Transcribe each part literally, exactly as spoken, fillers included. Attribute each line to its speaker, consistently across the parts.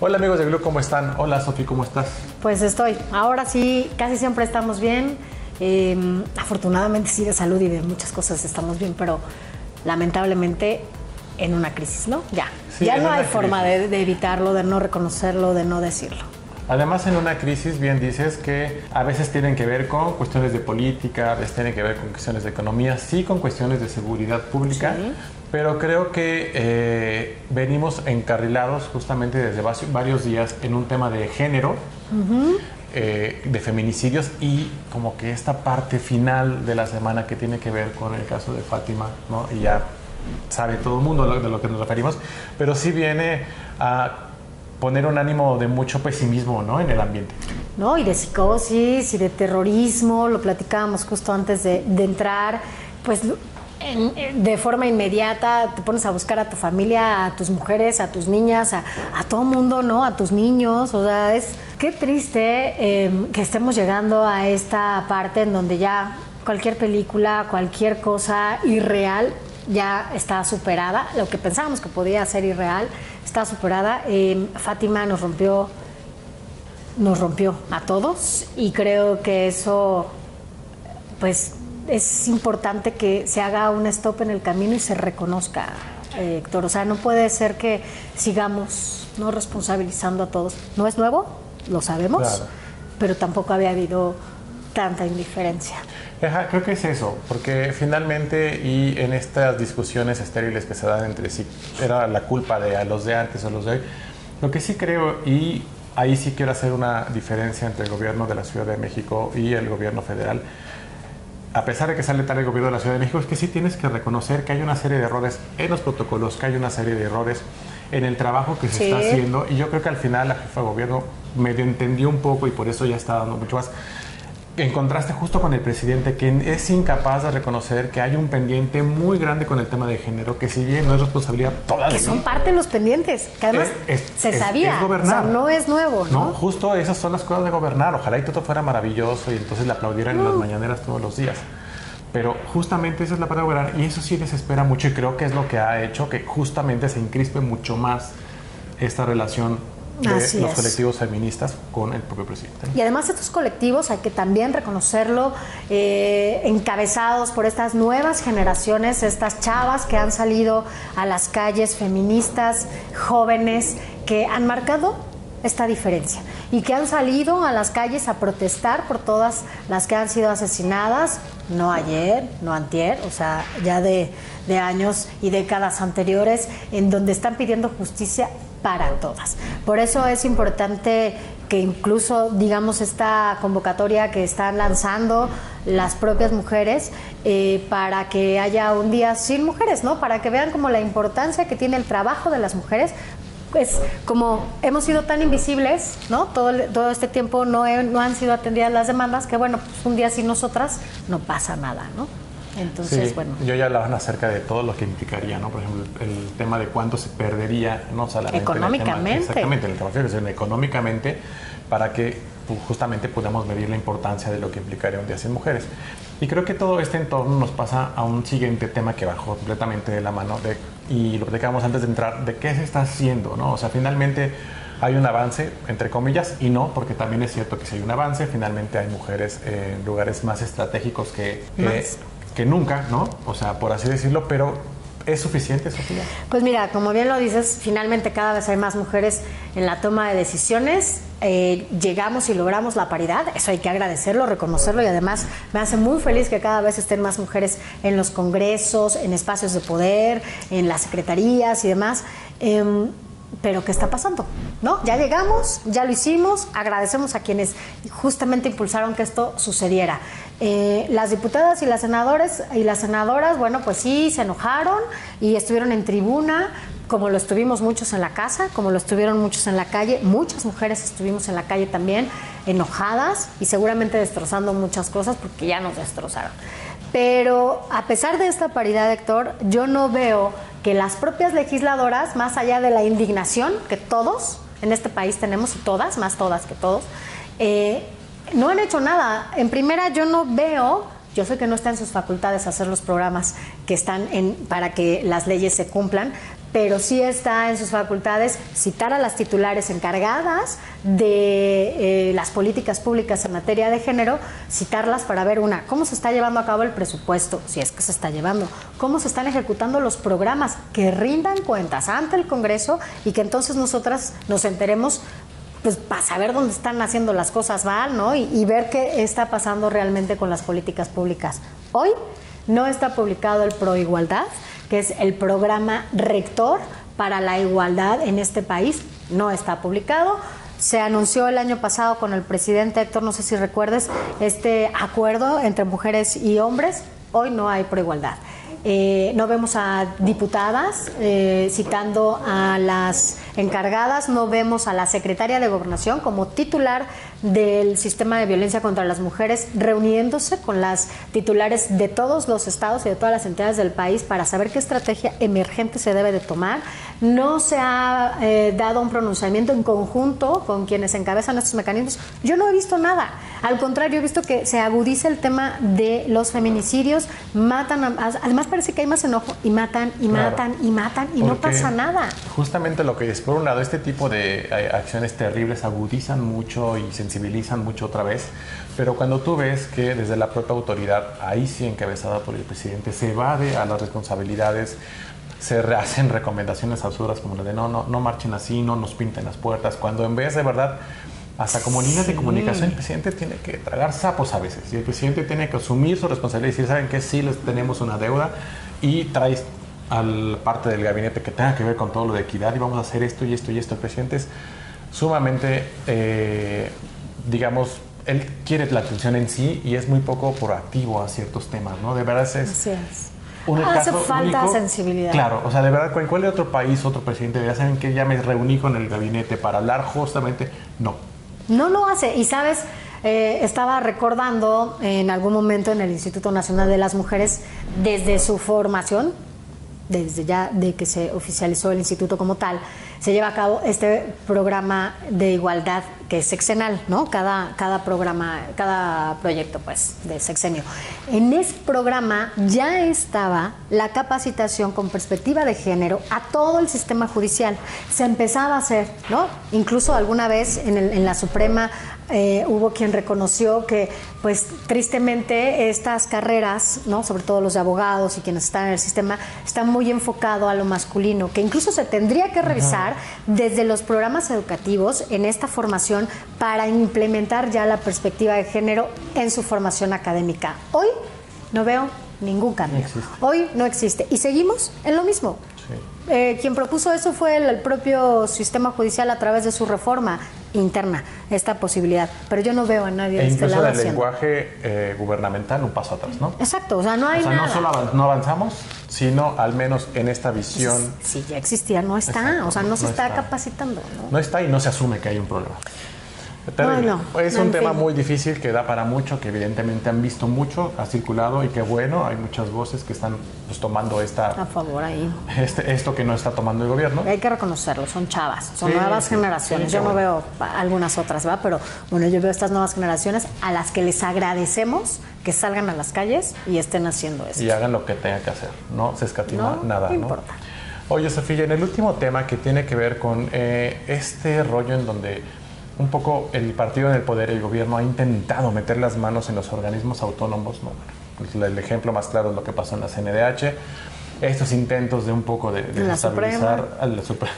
Speaker 1: Hola amigos de Glu, ¿cómo están? Hola Sofi, ¿cómo estás?
Speaker 2: Pues estoy, ahora sí, casi siempre estamos bien. Eh, afortunadamente sí, de salud y de muchas cosas estamos bien, pero lamentablemente en una crisis, ¿no? Ya, sí, ya no hay forma de, de evitarlo, de no reconocerlo, de no decirlo.
Speaker 1: Además, en una crisis, bien dices que a veces tienen que ver con cuestiones de política, a veces tienen que ver con cuestiones de economía, sí con cuestiones de seguridad pública, sí. Pero creo que eh, venimos encarrilados justamente desde varios días en un tema de género, uh-huh. eh, de feminicidios y como que esta parte final de la semana que tiene que ver con el caso de Fátima, ¿no? Y ya sabe todo el mundo de lo que nos referimos, pero sí viene a poner un ánimo de mucho pesimismo, ¿no?, en el ambiente.
Speaker 2: No, y de psicosis y de terrorismo, lo platicábamos justo antes de, de entrar, pues en, de forma inmediata te pones a buscar a tu familia, a tus mujeres, a tus niñas, a, a todo mundo, ¿no?, a tus niños. O sea, es qué triste eh, que estemos llegando a esta parte en donde ya cualquier película, cualquier cosa irreal ya está superada. Lo que pensábamos que podía ser irreal está superada. Eh, Fátima nos rompió, nos rompió a todos y creo que eso, pues, es importante que se haga un stop en el camino y se reconozca, eh, Héctor. O sea, no puede ser que sigamos no responsabilizando a todos. No es nuevo, lo sabemos, claro, pero tampoco había habido tanta indiferencia.
Speaker 1: Ajá, creo que es eso, porque finalmente y en estas discusiones estériles que se dan entre sí, era la culpa de a los de antes o los de hoy. Lo que sí creo, y ahí sí quiero hacer una diferencia entre el gobierno de la Ciudad de México y el gobierno federal, a pesar de que sale tal el gobierno de la Ciudad de México, es que sí tienes que reconocer que hay una serie de errores en los protocolos, que hay una serie de errores en el trabajo que se sí. está haciendo, y yo creo que al final la jefa de gobierno medio entendió un poco y por eso ya está dando mucho más. En contraste justo con el presidente, que es incapaz de reconocer que hay un pendiente muy grande con el tema de género, que si bien no es responsabilidad toda de
Speaker 2: que son parte de los pendientes, que además es, es, se es, sabía, es gobernar. O sea, no es nuevo, ¿no?
Speaker 1: No, justo esas son las cosas de gobernar. Ojalá y todo fuera maravilloso y entonces le aplaudieran no. en las mañaneras todos los días. Pero justamente esa es la parte de gobernar y eso sí desespera mucho y creo que es lo que ha hecho que justamente se encrispe mucho más esta relación de Así los es. colectivos feministas con el propio presidente.
Speaker 2: Y además estos colectivos hay que también reconocerlo, eh, encabezados por estas nuevas generaciones, estas chavas que han salido a las calles, feministas, jóvenes, que han marcado esta diferencia y que han salido a las calles a protestar por todas las que han sido asesinadas, no ayer, no antier, o sea, ya de, de años y décadas anteriores, en donde están pidiendo justicia para todas. Por eso es importante que incluso, digamos, esta convocatoria que están lanzando las propias mujeres eh, para que haya un día sin mujeres, ¿no? Para que vean como la importancia que tiene el trabajo de las mujeres. Pues como hemos sido tan invisibles, ¿no? Todo, todo este tiempo no, he, no han sido atendidas las demandas, que bueno, pues un día sin nosotras no pasa nada, ¿no? Entonces,
Speaker 1: sí,
Speaker 2: bueno.
Speaker 1: Yo ya hablaban acerca de todo lo que implicaría, ¿no? Por ejemplo, el, el tema de cuánto se perdería, no solamente
Speaker 2: económicamente.
Speaker 1: En el tema, exactamente, en el tema sino económicamente, para que pues, justamente podamos medir la importancia de lo que implicaría un día sin mujeres. Y creo que todo este entorno nos pasa a un siguiente tema que bajó completamente de la mano, de, y lo platicábamos antes de entrar, de qué se está haciendo, ¿no? O sea, finalmente hay un avance, entre comillas, y no, porque también es cierto que si hay un avance, finalmente hay mujeres en lugares más estratégicos que... Eh, que nunca, ¿no? O sea, por así decirlo, pero ¿es suficiente, Sofía?
Speaker 2: Pues mira, como bien lo dices, finalmente cada vez hay más mujeres en la toma de decisiones, eh, llegamos y logramos la paridad, eso hay que agradecerlo, reconocerlo y además me hace muy feliz que cada vez estén más mujeres en los congresos, en espacios de poder, en las secretarías y demás. Eh, Pero ¿qué está pasando? ¿No? Ya llegamos, ya lo hicimos, agradecemos a quienes justamente impulsaron que esto sucediera. Eh, las diputadas y las senadores y las senadoras, bueno, pues sí, se enojaron y estuvieron en tribuna, como lo estuvimos muchos en la casa, como lo estuvieron muchos en la calle, muchas mujeres estuvimos en la calle también, enojadas y seguramente destrozando muchas cosas porque ya nos destrozaron. Pero a pesar de esta paridad, Héctor, yo no veo que las propias legisladoras, más allá de la indignación que todos en este país tenemos, y todas, más todas que todos, eh, no han hecho nada. En primera, yo no veo, yo sé que no está en sus facultades hacer los programas que están en, para que las leyes se cumplan, pero sí está en sus facultades citar a las titulares encargadas de eh, las políticas públicas en materia de género, citarlas para ver una, cómo se está llevando a cabo el presupuesto, si es que se está llevando, cómo se están ejecutando los programas, que rindan cuentas ante el Congreso y que entonces nosotras nos enteremos, pues para saber dónde están haciendo las cosas mal, ¿no? Y, y ver qué está pasando realmente con las políticas públicas. Hoy no está publicado el Proigualdad, que es el programa rector para la igualdad en este país, no está publicado. Se anunció el año pasado con el presidente Héctor, no sé si recuerdes, este acuerdo entre mujeres y hombres. Hoy no hay Proigualdad. Eh, no vemos a diputadas eh, citando a las encargadas, no vemos a la secretaria de Gobernación como titular del sistema de violencia contra las mujeres reuniéndose con las titulares de todos los estados y de todas las entidades del país para saber qué estrategia emergente se debe de tomar. No se ha eh, dado un pronunciamiento en conjunto con quienes encabezan estos mecanismos. Yo no he visto nada. Al contrario, he visto que se agudiza el tema de los feminicidios, matan, a, además parece que hay más enojo y matan y
Speaker 1: Claro.
Speaker 2: matan y matan y
Speaker 1: Porque
Speaker 2: no pasa nada.
Speaker 1: Justamente lo que es, por un lado, este tipo de eh, acciones terribles agudizan mucho y sensibilizan mucho otra vez, pero cuando tú ves que desde la propia autoridad, ahí sí encabezada por el presidente, se evade a las responsabilidades, se hacen recomendaciones absurdas como la de no, no, no marchen así, no nos pinten las puertas, cuando en vez de verdad, hasta como líneas de comunicación, el presidente tiene que tragar sapos a veces, y el presidente tiene que asumir su responsabilidad y decir, ¿saben qué? Sí, les tenemos una deuda y traes al parte del gabinete que tenga que ver con todo lo de equidad y vamos a hacer esto y esto y esto. El presidente es sumamente, eh, digamos, él quiere la atención en sí y es muy poco proactivo a ciertos temas, ¿no? De verdad es...
Speaker 2: Así es.
Speaker 1: Un
Speaker 2: Hace
Speaker 1: caso
Speaker 2: falta
Speaker 1: único.
Speaker 2: sensibilidad.
Speaker 1: Claro, o sea, de verdad, ¿en cuál otro país, otro presidente, ya saben que ya me reuní con el gabinete para hablar justamente? No.
Speaker 2: No lo hace. Y sabes, eh, estaba recordando en algún momento en el Instituto Nacional de las Mujeres, desde su formación, desde ya de que se oficializó el instituto como tal, se lleva a cabo este programa de igualdad que es sexenal, ¿no? Cada, cada programa, cada proyecto, pues, de sexenio. En ese programa ya estaba la capacitación con perspectiva de género a todo el sistema judicial. Se empezaba a hacer, ¿no? Incluso alguna vez en, el, en la Suprema eh, hubo quien reconoció que, pues, tristemente estas carreras, ¿no? Sobre todo los de abogados y quienes están en el sistema, están muy enfocados a lo masculino, que incluso se tendría que revisar desde los programas educativos en esta formación para implementar ya la perspectiva de género en su formación académica. Hoy no veo ningún cambio.
Speaker 1: No
Speaker 2: Hoy no existe. Y seguimos en lo mismo.
Speaker 1: Sí.
Speaker 2: Eh, quien propuso eso fue el, el propio sistema judicial a través de su reforma interna, esta posibilidad. Pero yo no veo a nadie
Speaker 1: E
Speaker 2: de este
Speaker 1: incluso
Speaker 2: lado
Speaker 1: del
Speaker 2: haciendo.
Speaker 1: lenguaje eh, gubernamental un paso atrás, ¿no?
Speaker 2: Exacto, o sea, no hay
Speaker 1: O sea,
Speaker 2: nada.
Speaker 1: no solo avan- no avanzamos, sino al menos en esta visión.
Speaker 2: Si ya existía, no está.
Speaker 1: Exacto,
Speaker 2: o sea, no se
Speaker 1: no
Speaker 2: está,
Speaker 1: está.
Speaker 2: capacitando, ¿no?
Speaker 1: No está y no se asume que hay un problema. Terrible.
Speaker 2: Bueno,
Speaker 1: es
Speaker 2: en
Speaker 1: un tema
Speaker 2: fin.
Speaker 1: muy difícil que da para mucho, que evidentemente han visto mucho, ha circulado y que bueno, hay muchas voces que están pues, tomando
Speaker 2: A
Speaker 1: esta,
Speaker 2: favor ahí.
Speaker 1: este, esto que no está tomando el gobierno.
Speaker 2: Hay que reconocerlo, son chavas, son
Speaker 1: Sí,
Speaker 2: nuevas
Speaker 1: sí,
Speaker 2: generaciones.
Speaker 1: sí,
Speaker 2: yo
Speaker 1: qué
Speaker 2: no
Speaker 1: bueno.
Speaker 2: veo pa- algunas otras, ¿va? Pero bueno, yo veo estas nuevas generaciones a las que les agradecemos que salgan a las calles y estén haciendo esto.
Speaker 1: Y hagan lo que tengan que hacer, no se escatima
Speaker 2: No
Speaker 1: nada, ¿no?
Speaker 2: importa.
Speaker 1: Oye, Sofía, en el último tema que tiene que ver con eh, este rollo en donde un poco el partido en el poder, el gobierno, ha intentado meter las manos en los organismos autónomos, ¿no? Pues el ejemplo más claro es lo que pasó en la C N D H, estos intentos de un poco de, de
Speaker 2: En la
Speaker 1: desestabilizar,
Speaker 2: Suprema.
Speaker 1: a la Supre-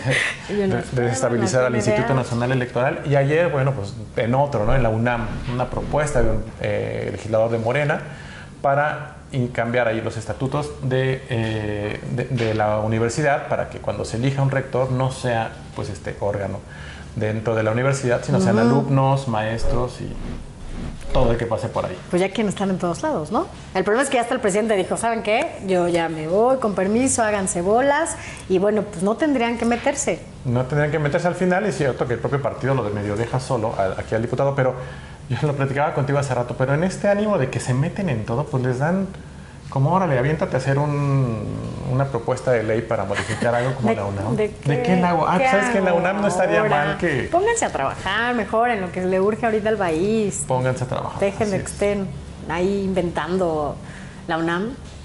Speaker 2: Y en la
Speaker 1: de- de
Speaker 2: Suprema,
Speaker 1: desestabilizar
Speaker 2: en
Speaker 1: al
Speaker 2: la C N D H.
Speaker 1: Instituto Nacional Electoral, y ayer, bueno, pues en otro, ¿no? En la UNAM, una propuesta de un eh, legislador de Morena para y cambiar ahí los estatutos de, eh, de, de la universidad para que cuando se elija un rector no sea pues este órgano dentro de la universidad, sino sean alumnos, maestros y todo el que pase por ahí.
Speaker 2: Pues ya quieren estar en todos lados, ¿no? El problema es que ya hasta el presidente dijo, ¿saben qué? Yo ya me voy, con permiso, háganse bolas. Y bueno, pues no tendrían que meterse.
Speaker 1: No tendrían que meterse al final, es cierto que el propio partido lo de medio deja solo a- aquí al diputado, pero yo lo platicaba contigo hace rato, pero en este ánimo de que se meten en todo, pues les dan como, órale, aviéntate a hacer un, una propuesta de ley para modificar algo como la UNAM.
Speaker 2: ¿De
Speaker 1: ¿De qué la hago? Ah,
Speaker 2: ¿Qué
Speaker 1: ¿sabes que en la
Speaker 2: hago
Speaker 1: UNAM no estaría
Speaker 2: ahora?
Speaker 1: mal que
Speaker 2: Pónganse a trabajar mejor en lo que le urge ahorita al país.
Speaker 1: pónganse a trabajar?
Speaker 2: Dejen de
Speaker 1: Así
Speaker 2: que
Speaker 1: es.
Speaker 2: estén ahí inventando la UNAM.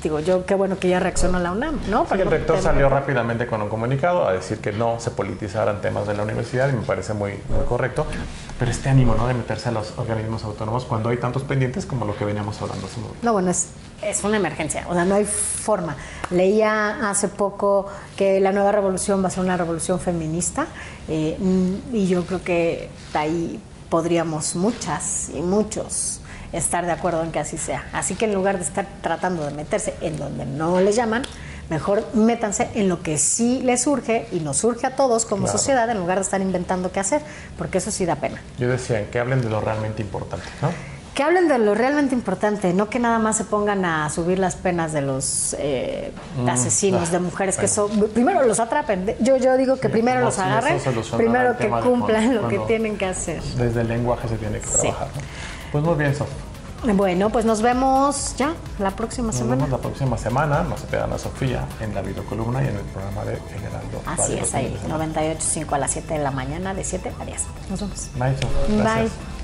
Speaker 2: digo, yo qué bueno que ya reaccionó la UNAM, ¿no?
Speaker 1: Sí, el rector salió rápidamente con un comunicado a decir que no se politizaran temas de la universidad y me parece muy, muy correcto, pero este ánimo, ¿no?, de meterse a los organismos autónomos cuando hay tantos pendientes como lo que veníamos hablando hace un momento.
Speaker 2: No, bueno, es, es una emergencia, o sea, no hay forma. Leía hace poco que la nueva revolución va a ser una revolución feminista eh, y yo creo que ahí podríamos muchas y muchos estar de acuerdo en que así sea. Así que en lugar de estar tratando de meterse en donde no les llaman, mejor métanse en lo que sí les surge y nos surge a todos como claro. sociedad, en lugar de estar inventando qué hacer, porque eso sí da pena.
Speaker 1: Yo decía, que hablen de lo realmente importante, ¿no?
Speaker 2: Que hablen de lo realmente importante, no que nada más se pongan a subir las penas de los eh, mm, asesinos ah, de mujeres, bueno. que son, primero los atrapen. Yo, yo digo que sí, primero los agarren, primero que cumplan lo que tienen que hacer.
Speaker 1: Desde el lenguaje se tiene que sí. trabajar, ¿no? Pues muy bien, Sof.
Speaker 2: Bueno, pues nos vemos ya la próxima
Speaker 1: nos
Speaker 2: semana.
Speaker 1: Nos vemos la próxima semana. No se pierdan a Sofía en la videocolumna y en el programa de El Heraldo.
Speaker 2: Así es, ahí, noventa y ocho punto cinco a las siete de la mañana, de siete a diez. Nos vemos.
Speaker 1: Bye, Sof.
Speaker 2: Bye.